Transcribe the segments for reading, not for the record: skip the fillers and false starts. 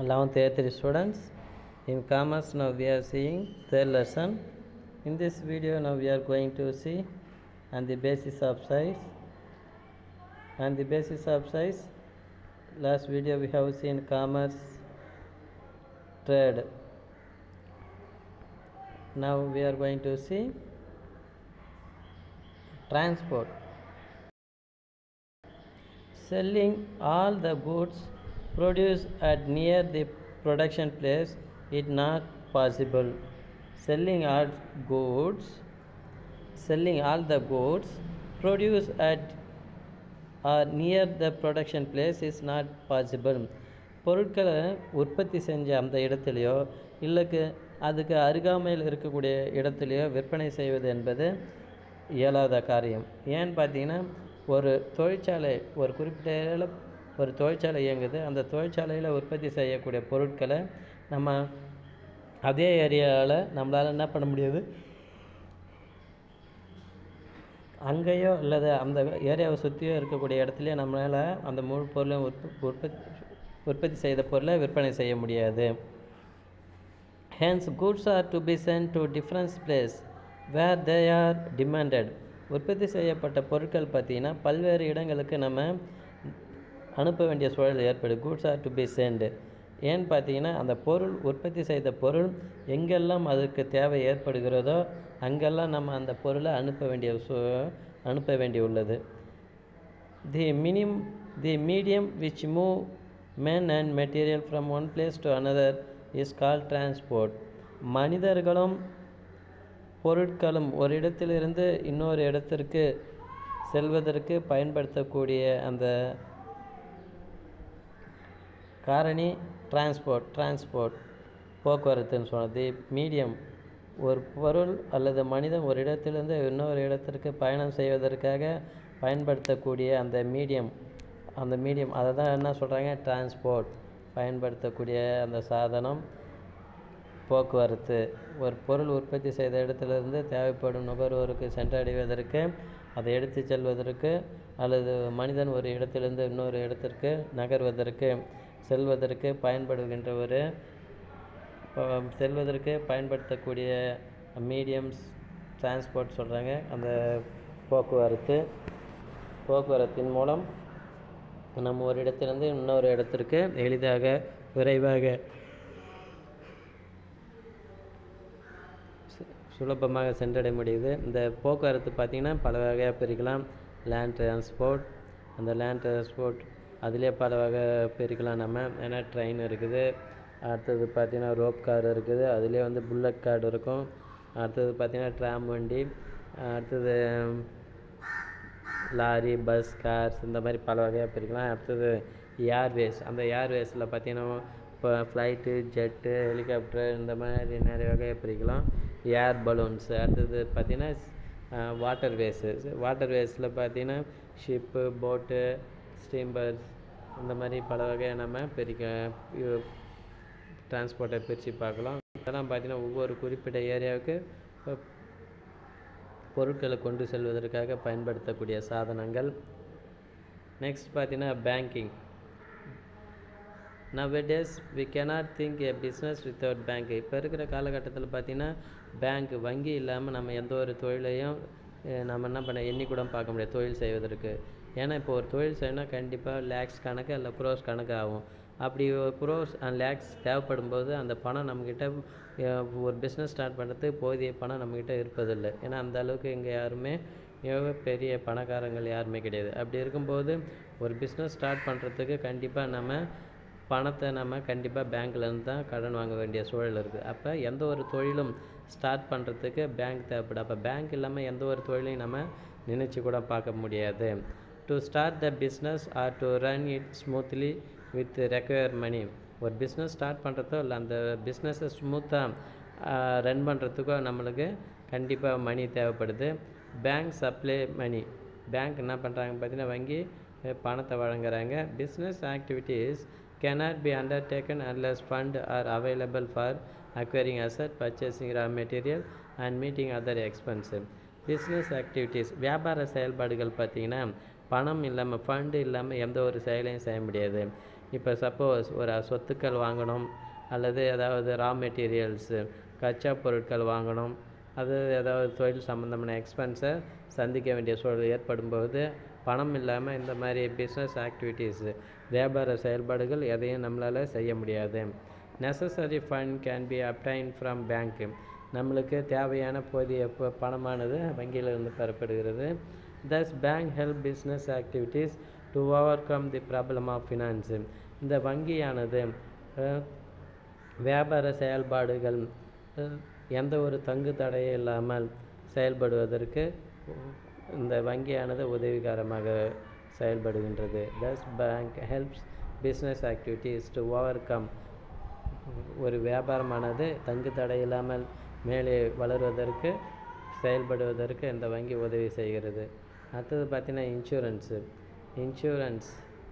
11th A3 students. In commerce, now we are seeing third lesson. In this video, now we are going to see on the basis of size. On the basis of size, last video we have seen commerce, trade. Now we are going to see transport. Selling all the goods produced at near the production place is not possible. Selling all the goods produced at or near the production place is not possible. பொருட்களை உற்பத்தி செஞ்ச அந்த இடத்துலையோ இல்லைக்கு அதுக்கு அருகாமையில் இருக்கக்கூடிய இடத்துலையோ விற்பனை செய்வது என்பது இயலாத காரியம். ஏன்னு பார்த்தீங்கன்னா, ஒரு தொழிற்சாலை ஒரு குறிப்பிட்ட ஒரு தொழிற்சாலை இயங்குது. அந்த தொழிற்சாலையில் உற்பத்தி செய்யக்கூடிய பொருட்களை நம்ம அதே ஏரியாவில் நம்மளால் என்ன பண்ண முடியாது, அங்கேயோ அல்லது அந்த ஏரியாவை சுற்றியோ இருக்கக்கூடிய இடத்துலையோ நம்மளால் அந்த முழு பொருளையும் உற்பத்தி செய்த பொருளை விற்பனை செய்ய முடியாது. Hence, goods are to be sent to different place where they are demanded. உற்பத்தி செய்யப்பட்ட பொருட்கள் பார்த்திங்கன்னா பல்வேறு இடங்களுக்கு நம்ம அனுப்ப வேண்டிய சூழல் ஏற்படும். goods are to be sent. ஏன்னு பார்த்தீங்கன்னா, அந்த பொருள் உற்பத்தி செய்த பொருள் எங்கெல்லாம் அதுக்கு தேவை ஏற்படுகிறதோ அங்கெல்லாம் நம்ம அந்த பொருளை அனுப்ப வேண்டியுள்ளது. The medium which move men and material from one place to another is called transport. மனிதர்களும் பொருட்களும் ஒரு இடத்திலிருந்து இன்னொரு இடத்திற்கு செல்வதற்கு பயன்படுத்தக்கூடிய அந்த காரணி டிரான்ஸ்போர்ட் போக்குவரத்துன்னு சொன்னது. மீடியம் ஒரு பொருள் அல்லது மனிதன் ஒரு இடத்திலிருந்து இன்னொரு இடத்திற்கு பயணம் செய்வதற்காக பயன்படுத்தக்கூடிய அந்த மீடியம் அதை தான் என்ன சொல்கிறாங்க, டிரான்ஸ்போர்ட். பயன்படுத்தக்கூடிய அந்த சாதனம் போக்குவரத்து. ஒரு பொருள் உற்பத்தி செய்த இடத்திலிருந்து தேவைப்படும் நுகர்வோருக்கு சென்றடைவதற்கு, அதை எடுத்து செல்வதற்கு, அல்லது மனிதன் ஒரு இடத்திலிருந்து இன்னொரு இடத்திற்கு நகர்வதற்கு செல்வதற்கு பயன்படுத்தக்கூடிய மீடியம்ஸ் டிரான்ஸ்போர்ட் சொல்கிறாங்க. அந்த போக்குவரத்தின் மூலம் நம்ம ஒரு இடத்திலிருந்து இன்னொரு இடத்திற்கு எளிதாக விரைவாக சுலபமாக சென்றடைய முடியுது. இந்த போக்குவரத்து பார்த்திங்கன்னா பல வகையாக பிரிக்கலாம். லேண்ட் டிரான்ஸ்போர்ட், அந்த லேண்ட் டிரான்ஸ்போர்ட் அதிலே பல வகை பிரிக்கலாம் நம்ம. ஏன்னா ட்ரெயின் இருக்குது, அடுத்தது பார்த்திங்கன்னா ரோப் கார் இருக்குது, அதிலே புல்லட் கார் இருக்கும், அடுத்தது பார்த்திங்கன்னா ட்ராம் வண்டி, அடுத்தது லாரி, பஸ், கார்ஸ், இந்த மாதிரி பல வகையாக பிரிக்கலாம். அடுத்தது ஏர்வேஸ். அந்த ஏர்வேஸில் பார்த்திங்கன்னா இப்போ ஃப்ளைட்டு, ஜெட்டு, ஹெலிகாப்டர், இந்த மாதிரி நிறைய வகையாக பிரிக்கலாம். Air balloons. அடுத்தது பார்த்திங்கன்னா வாட்டர் வேஸில் பார்த்திங்கன்னா ஷிப்பு, போட்டு, ஸ்டீம்பர்ஸ், இந்த மாதிரி பல வகையாக நம்ம டிரான்ஸ்போர்ட்டை பிரித்து பார்க்கலாம். இதெல்லாம் பார்த்திங்கன்னா ஒவ்வொரு குறிப்பிட்ட ஏரியாவுக்கு பொருட்களை கொண்டு செல்வதற்காக பயன்படுத்தக்கூடிய சாதனங்கள். நெக்ஸ்ட் பார்த்திங்கன்னா banking. Nowadays we cannot think a business without bank. இப்போ இருக்கிற காலகட்டத்தில் பார்த்திங்கன்னா பேங்க், வங்கி இல்லாமல் நம்ம எந்த ஒரு தொழிலையும் நம்ம எண்ணி கூட பார்க்க முடியாது தொழில் செய்வதற்கு. ஏன்னா இப்போ ஒரு தொழில் செய்யணும்னா கண்டிப்பாக லேக்ஸ் கணக்கு இல்லை க்ரோஸ் கணக்கு ஆகும். அப்படி க்ரோஸ் அண்ட் லேக்ஸ் தேவைப்படும் போது அந்த பணம் நம்மக்கிட்ட ஒரு பிஸ்னஸ் ஸ்டார்ட் பண்ணுறதுக்கு போதிய பணம் நம்மக்கிட்ட இருப்பதில்லை. ஏன்னா அந்த அளவுக்கு இங்கே யாருமே பெரிய பணக்காரங்கள் யாருமே கிடையாது. அப்படி இருக்கும்போது ஒரு பிஸ்னஸ் ஸ்டார்ட் பண்ணுறதுக்கு கண்டிப்பாக நம்ம பணத்தை கண்டிப்பாக பேங்க்லேருந்து தான் கடன் வாங்க வேண்டிய சூழல் இருக்குது. அப்போ எந்த ஒரு தொழிலும் ஸ்டார்ட் பண்ணுறதுக்கு பேங்க் தேவைப்படும். அப்போ பேங்க் இல்லாமல் எந்த ஒரு தொழிலையும் நம்ம நினச்சி கூட பார்க்க முடியாது. To start the business or to run it smoothly with require money. ஒரு பிஸ்னஸ் ஸ்டார்ட் பண்ணுறதோ இல்லை அந்த பிஸ்னஸை ஸ்மூத்தாக ரன் பண்ணுறதுக்கோ நம்மளுக்கு கண்டிப்பாக மணி தேவைப்படுது. பேங்க் சப்ளை மணி. பேங்க் என்ன பண்ணுறாங்க பார்த்தீங்கன்னா வங்கி பணத்தை வழங்குறாங்க. Business activities cannot be undertaken unless funds are available for acquiring asset, purchasing raw material and meeting other expenses. Business activities, வியாபார செயல்பாடுகள் பார்த்திங்கன்னா பணம் இல்லாமல், ஃபண்டு இல்லாமல் எந்த ஒரு செயலையும் செய்ய முடியாது. இப்போ சப்போஸ் ஒரு சொத்துக்கள் வாங்கணும் அல்லது ஏதாவது ரா மெட்டீரியல்ஸு கச்சா பொருட்கள் வாங்கணும், அது ஏதாவது தொழில் சம்மந்தமான எக்ஸ்பென்ஸை சந்திக்க வேண்டிய சூழல் ஏற்படும்போது பணம் இல்லாமல் இந்த மாதிரி பிஸ்னஸ் ஆக்டிவிட்டீஸு வியாபார செயல்பாடுகள் எதையும் நம்மளால் செய்ய முடியாது. Necessary fund can be obtain from bank. நம்மளுக்கு தேவையான போதிய பணமானது வங்கியிலிருந்து பெறப்படுகிறது. Thus bank help business activities to overcome the problem of finance. இந்த வங்கியானது வியாபார செயல்பாடுகள் எந்த ஒரு தங்கு தடையும் இல்லாமல் செயல்படுவதற்கு இந்த வங்கியானது உதவிகரமாக செயல்படுகின்றது. Thus bank helps business activities to overcome. ஒரு வியாபாரமானது தங்கு தடை இல்லாமல் மேலே வளருவதற்கு செயல்படுவதற்கு இந்த வங்கி உதவி செய்கிறது. அடுத்தது பார்த்திங்கன்னா இன்சூரன்ஸ்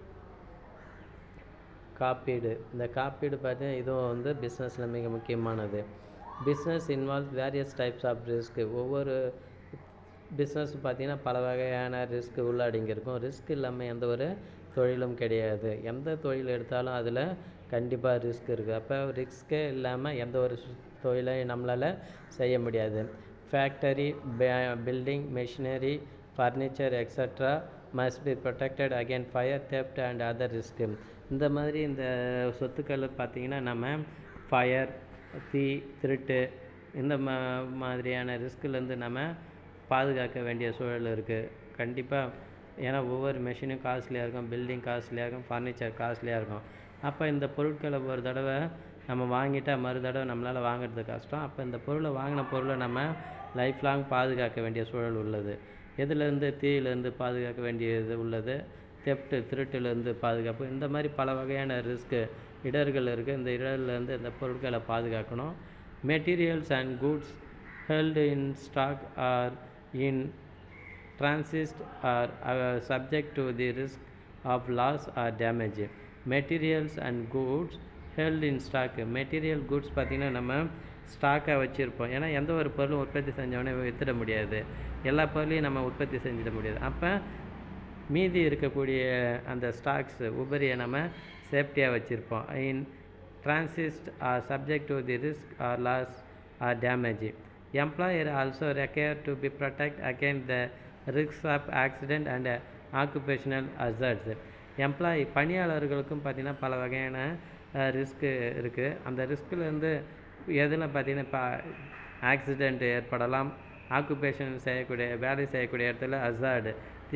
காப்பீடு. இந்த காப்பீடு பார்த்தீங்கன்னா இதுவும் பிஸ்னஸில் மிக முக்கியமானது. Business involve various types of risk. ஒவ்வொரு பிஸ்னஸ் பார்த்திங்கன்னா பல வகையான ரிஸ்க் உள்ளடங்கியிருக்கும். ரிஸ்க் இல்லாமல் எந்த ஒரு தொழிலும் கிடையாது. எந்த தொழில் எடுத்தாலும் அதில் கண்டிப்பாக ரிஸ்க் இருக்குது. அப்போ ரிஸ்க்கே இல்லாமல் எந்த ஒரு தொழிலையும் நம்மளால் செய்ய முடியாது. Factory, building, machinery, furniture extra must be protected against fire, theft and other risk. இந்த மாதிரி இந்த சொத்துக்கள் பார்த்திங்கன்னா நம்ம ஃபயர், தீ, திருட்டு இந்த மாதிரியான ரிஸ்க்லேருந்து நம்ம பாதுகாக்க வேண்டிய சூழல் இருக்குது கண்டிப்பாக. ஏன்னா ஒவ்வொரு மெஷினும் காஸ்ட்லியாக இருக்கும், பில்டிங் காஸ்ட்லியாக இருக்கும், ஃபர்னிச்சர் காஸ்ட்லியாக இருக்கும். அப்போ இந்த பொருட்களை ஒரு தடவை நம்ம வாங்கிட்டால் மறு தடவை நம்மளால் வாங்குறது கஷ்டம். அப்போ இந்த வாங்கின பொருளை நம்ம லைஃப் லாங் பாதுகாக்க வேண்டிய சூழல் உள்ளது. எதுலேருந்து? தீயிலேருந்து பாதுகாக்க வேண்டியது உள்ளது, தெஃப்ட்டு திருட்டிலேருந்து பாதுகாப்பு. இந்த மாதிரி பல வகையான இடர்கள் இருக்குது. இந்த இடர்லேருந்து இந்த பொருட்களை பாதுகாக்கணும். Materials and goods held in stock or in transit or subject to the risk of loss or damage. Materials and goods held in stock. Material goods பார்த்திங்கன்னா நம்ம ஸ்டாக்காக வச்சுருப்போம். ஏன்னா எந்த ஒரு பொருளும் உற்பத்தி செஞ்சவொடனே விற்றுட முடியாது, எல்லா பொருளையும் நம்ம உற்பத்தி செஞ்சிட முடியாது. அப்போ மீதி இருக்கக்கூடிய அந்த ஸ்டாக்ஸ் உபரியை நம்ம சேஃப்டியாக வச்சுருப்போம். In transit or subject to the risk or loss or damage. Employer also require to be protect against the risk of accident and occupational hazards. பணியாளர்களுக்கும் பார்த்திங்கன்னா பல வகையான ரிஸ்க்கு இருக்குது. அந்த ரிஸ்க்லேருந்து எதில் பார்த்திங்கன்னா இப்போ ஆக்சிடெண்ட் ஏற்படலாம், ஆக்குபேஷன் வேலை செய்யக்கூடிய இடத்துல ஹசார்டு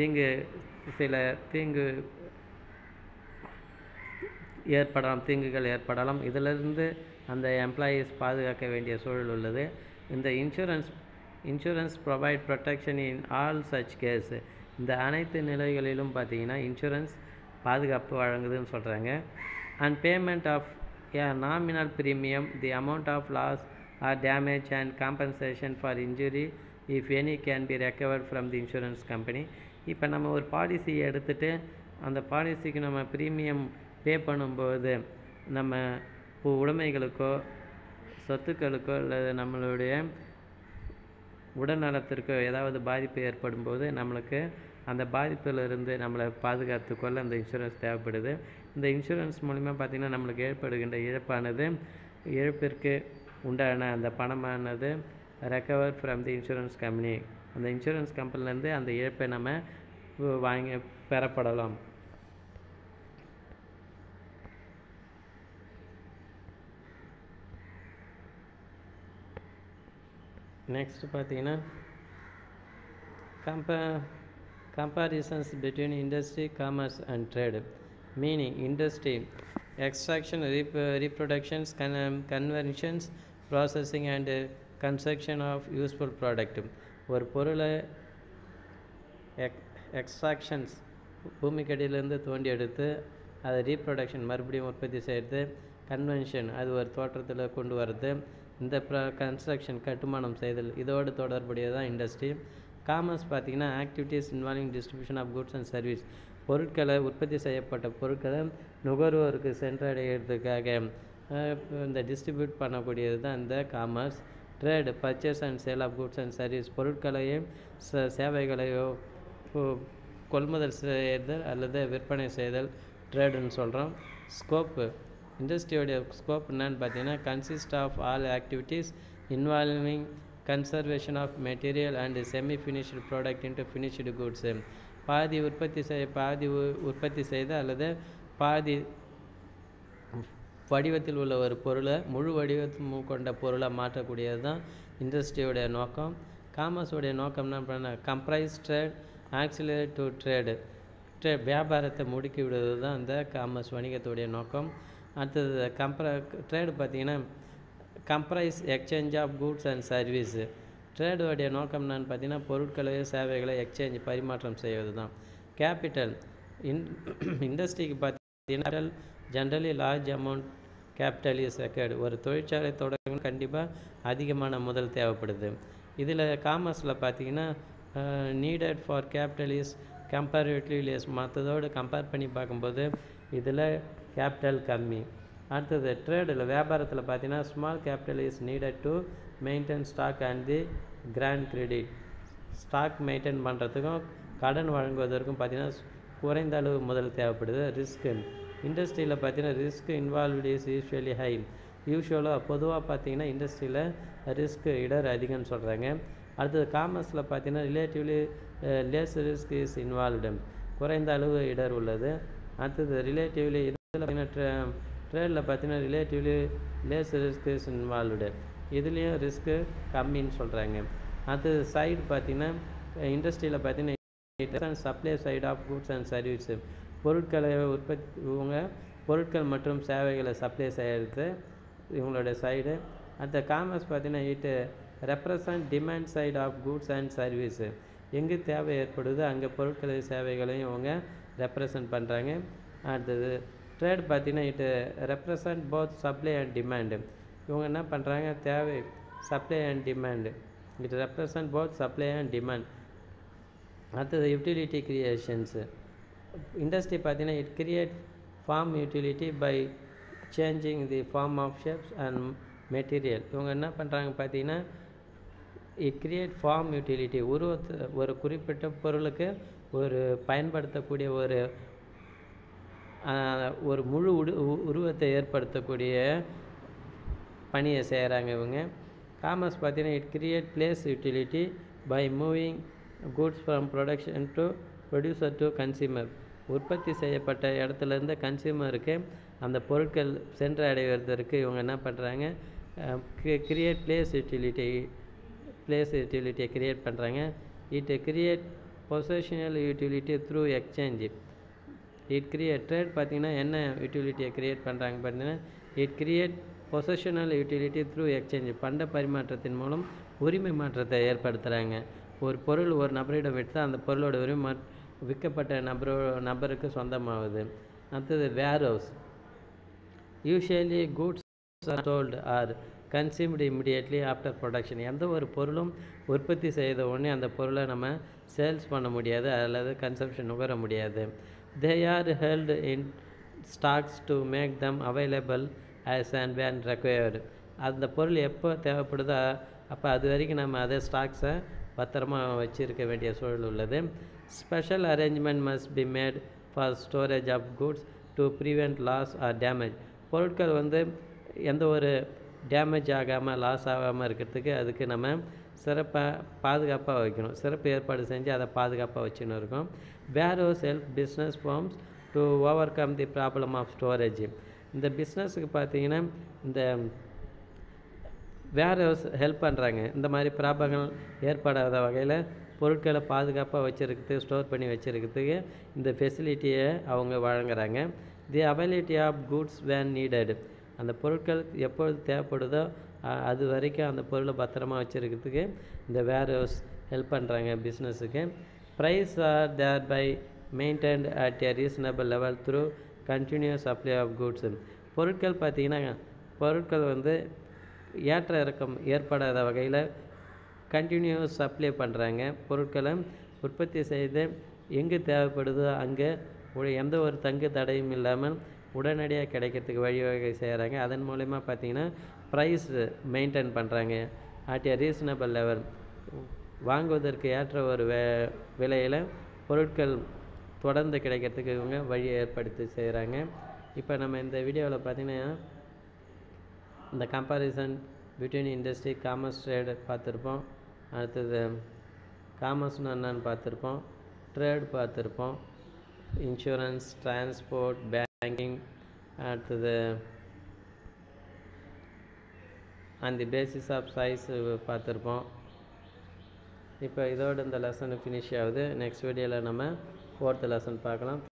தீங்குகள் ஏற்படலாம். இதிலிருந்து அந்த எம்ப்ளாயீஸ் பாதுகாக்க வேண்டிய சூழல் உள்ளது. இந்த insurance provide protection in all such case. இந்த அனைத்து நிலைகளிலும் பார்த்திங்கன்னா இன்சூரன்ஸ் பாதுகாப்பு வழங்குதுன்னு சொல்கிறாங்க. And payment of a nominal premium, the amount of loss or damage and compensation for injury if any can be recovered from the insurance company. இப்போ நம்ம ஒரு பாலிசி எடுத்துகிட்டு அந்த பாலிசிக்கு நம்ம ப்ரீமியம் பே பண்ணும்போது நம்ம உடைமைகளுக்கோ சொத்துக்களுக்கோ அல்லது நம்மளுடைய உடல்நலத்திற்கோ ஏதாவது பாதிப்பு ஏற்படும் போது நம்மளுக்கு அந்த பாதிப்பிலிருந்து நம்மளை பாதுகாத்துக்கொள்ள அந்த இன்சூரன்ஸ் தேவைப்படுது. இந்த இன்சூரன்ஸ் மூலிமா பார்த்திங்கன்னா நம்மளுக்கு ஏற்படுகின்ற இழப்பிற்கு உண்டான அந்த பணமானது recover from the insurance company. அந்த இன்சூரன்ஸ் கம்பெனிலேருந்து அந்த இழப்பை நம்ம பெறப்படலாம். நெக்ஸ்ட் பார்த்திங்கன்னா comparisons between industry, commerce and trade. Meaning industry, extraction, reproductions, conversions, processing and construction of useful product. ஒரு பொருளை எக்ஸ்ட்ராக்ஷன்ஸ் பூமிக்கடியிலேருந்து தோண்டி எடுத்து அதை ரீப்ரொடக்ஷன் மறுபடியும் உற்பத்தி செய்கிறது, கன்வென்ஷன் அது ஒரு தோற்றத்தில் கொண்டு வர்றது, இந்த கன்ஸ்ட்ரக்ஷன் கட்டுமானம் செய்தல், இதோடு தொடர்புடையதான் இண்டஸ்ட்ரி. காமர்ஸ் பார்த்திங்கன்னா activities involving distribution of goods and service. பொருட்களை உற்பத்தி செய்யப்பட்ட பொருட்களை நுகர்வோருக்கு சென்றடைகிறதுக்காக இந்த டிஸ்ட்ரிபியூட் பண்ணக்கூடியது தான் இந்த commerce. Trade, purchase and sale of goods and service. பொருட்களையும் சேவைகளையோ கொள்முதல் செய்தல் அல்லது விற்பனை செய்தல் ட்ரேடுன்னு சொல்கிறோம். ஸ்கோப்பு இண்டஸ்ட்ரியோடைய ஸ்கோப் என்னன்னு பார்த்தீங்கன்னா consist of all activities involving conservation of material and semi finished product into finished goods. பாதி உற்பத்தி செய்த அல்லது பாதி வடிவத்தில் உள்ள ஒரு பொருளை முழு வடிவம் கொண்ட பொருளை மாற்றக்கூடியது தான் இண்டஸ்ட்ரியோடைய நோக்கம். காமர்ஸோடைய நோக்கம் என்ன பண்ண comprise trade accelerate to trade வியாபாரத்தை முடுக்கி விடுவது தான் இந்த காமர்ஸ் வணிகத்துடைய நோக்கம். அடுத்தது ட்ரேடு பார்த்திங்கன்னா comprise exchange of goods and service. ட்ரேடோடைய நோக்கம் என்னன்னு பார்த்தீங்கன்னா பொருட்களையோ சேவைகளை எக்ஸ்சேஞ்ச் பரிமாற்றம் செய்வது தான். கேபிட்டல் இண்டஸ்ட்ரிக்கு பார்த்தீங்கன்னா generally large amount capital is required. ஒரு தொழிற்சாலை தொடங்க கண்டிப்பாக அதிகமான முதல் தேவைப்படுது. இதில் காமர்ஸில் பார்த்தீங்கன்னா needed for capital is comparatively less. மற்றதோடு கம்பேர் பண்ணி பார்க்கும்போது இதில் கேபிட்டல் கம்மி. அடுத்தது ட்ரேடில் வியாபாரத்தில் பார்த்தீங்கன்னா small capital is needed to maintain stock and the grant credit. Stock maintain பண்ணுறதுக்கும் கடன் வழங்குவதற்கும் பார்த்தீங்கன்னா குறைந்த அளவு முதல் தேவைப்படுது. ரிஸ்க்கு இண்டஸ்ட்ரியில் பார்த்தீங்கன்னா risk involved is usually high. யூஸ்வலாக பொதுவாக பார்த்தீங்கன்னா இண்டஸ்ட்ரியில் ரிஸ்க் இடர் அதிகம்னு சொல்கிறாங்க. அடுத்தது காமர்ஸில் பார்த்தீங்கன்னா relatively less risk is involved. குறைந்த அளவு இடர் உள்ளது. அடுத்தது ரிலேட்டிவ்லி இதில் பார்த்தீங்கன்னா ட்ரேடில் பார்த்தீங்கன்னா relatively less risk is involved. இதுலேயும் ரிஸ்க்கு கம்மின்னு சொல்கிறாங்க. அடுத்தது சைடு பார்த்தீங்கன்னா இண்டஸ்ட்ரியில் பார்த்தீங்கன்னா supply side of goods and service. பொருட்கள் மற்றும் சேவைகளை சப்ளை செய்கிறது இவங்களோட சைடு. அந்த காமர்ஸ் பார்த்தீங்கன்னா it represent demand side of goods and service. எங்கே தேவை ஏற்படுதோ அங்கே பொருட்களையும் சேவைகளையும் இவங்க ரெப்ரசன்ட் பண்ணுறாங்க. அடுத்தது ட்ரேட் பார்த்தீங்கன்னா it represent both supply and demand. இவங்க என்ன பண்ணுறாங்க தேவை supply and demand. It represent both supply and demand. அடுத்தது யூட்டிலிட்டி கிரியேஷன்ஸு. இண்டஸ்ட்ரி பார்த்தீங்கன்னா it create form utility by changing the form of shapes and material. இவங்க என்ன பண்ணுறாங்க பார்த்தீங்கன்னா இட் கிரியேட் ஃபார்ம் யூட்டிலிட்டி. ஒரு குறிப்பிட்ட பொருளுக்கு ஒரு பயன்படுத்தக்கூடிய ஒரு முழு உருவத்தை ஏற்படுத்தக்கூடிய பணியை செய்கிறாங்க இவங்க. காமர்ஸ் பார்த்தீங்கன்னா it create place utility by moving goods from production to producer to consumer. உற்பத்தி செய்யப்பட்ட இடத்துலேருந்து கன்சியூமருக்கு அந்த பொருட்கள் சென்று அடைவதற்கு இவங்க என்ன பண்ணுறாங்க கிரியேட் பிளேஸ் யூட்டிலிட்டியை கிரியேட் பண்ணுறாங்க. It create possessional utility through exchange. It create trade பார்த்திங்கன்னா என்ன யூட்டிலிட்டியை கிரியேட் பண்ணுறாங்க பார்த்தீங்கன்னா it create possessional utility through exchange. பண்ட பரிமாற்றத்தின் மூலம் உரிமை மாற்றத்தை ஏற்படுத்துகிறாங்க. ஒரு பொருள் ஒரு நபரிடம் விட்டு அந்த பொருளோட உரிமை விற்கப்பட்ட நபருக்கு சொந்தமாகுது. அடுத்தது warehouse. Usually goods are sold or consumed immediately after production. எந்த ஒரு பொருளும் உற்பத்தி செய்த உடனே அந்த பொருளை நம்ம சேல்ஸ் பண்ண முடியாது அல்லது கன்சம்ஷன் நுகர முடியாது. They are held in stocks to make them available as and when required. அந்த பொருள் எப்போ தேவைப்படுதோ அப்போ அது வரைக்கும் நம்ம அதே ஸ்டாக்ஸை பத்திரமா வச்சுருக்க வேண்டிய சூழல் உள்ளது. Special arrangement must be made for storage of goods to prevent loss or damage. பொருட்கள் எந்த ஒரு டேமேஜ் ஆகாமல் லாஸ் ஆகாமல் இருக்கிறதுக்கு அதுக்கு நம்ம பாதுகாப்பாக வைக்கணும். சிறப்பு ஏற்பாடு செஞ்சு அதை பாதுகாப்பாக வச்சுன்னு இருக்கோம். Warehouse help business firms to overcome the problem of storage. இந்த பிஸ்னஸுக்கு பார்த்தீங்கன்னா இந்த வேர் ஹவுஸ் ஹெல்ப் பண்ணுறாங்க. இந்த மாதிரி ப்ராப்ளங்கள் ஏற்படாத வகையில் பொருட்களை பாதுகாப்பாக வச்சுருக்கிறதுக்கு ஸ்டோர் பண்ணி வச்சுருக்கிறதுக்கு இந்த ஃபெசிலிட்டியை அவங்க வழங்குறாங்க. The availability of goods when needed. அந்த பொருட்கள் எப்பொழுது தேவைப்படுதோ அது வரைக்கும் அந்த பொருளை பத்திரமா வச்சுருக்கிறதுக்கு இந்த வேர் ஹவுஸ் ஹெல்ப் பண்ணுறாங்க பிஸ்னஸுக்கு. Price are thereby maintained at a reasonable level through continuous supply of goods. பொருட்கள் பார்த்திங்கன்னா பொருட்கள் ஏற்ற இறக்கம் ஏற்படாத வகையில் கண்டினியூஸ் சப்ளை பண்ணுறாங்க. பொருட்களை உற்பத்தி செய்து எங்கே தேவைப்படுதோ அங்கே எந்த ஒரு தங்கு தடையும் இல்லாமல் உடனடியாக கிடைக்கிறதுக்கு வழிவகை செய்கிறாங்க. அதன் மூலயமா பார்த்திங்கன்னா ப்ரைஸ் மெயின்டைன் பண்ணுறாங்க அட் எ ரீசனபிள் லெவல். வாங்குவதற்கு ஏற்ற ஒரு விலையில் பொருட்கள் தொடர்ந்து கிடைக்கிறதுக்கு இவங்க வழி ஏற்படுத்தி செய்கிறாங்க. இப்போ நம்ம இந்த வீடியோவில் பார்த்திங்கன்னா இந்த comparison between industry commerce trade பார்த்துருப்போம். அடுத்தது காமர்ஸ்னு என்னன்னு பார்த்துருப்போம், ட்ரேட் பார்த்துருப்போம், இன்சூரன்ஸ், டிரான்ஸ்போர்ட், பேங்கிங், அடுத்தது and the basis of size பார்த்துருப்போம். இப்போ இதோட இந்த லெசன் ஃபினிஷ் ஆகுது. நெக்ஸ்ட் வீடியோவில் நம்ம 4th லெசன் பார்க்கலாம்.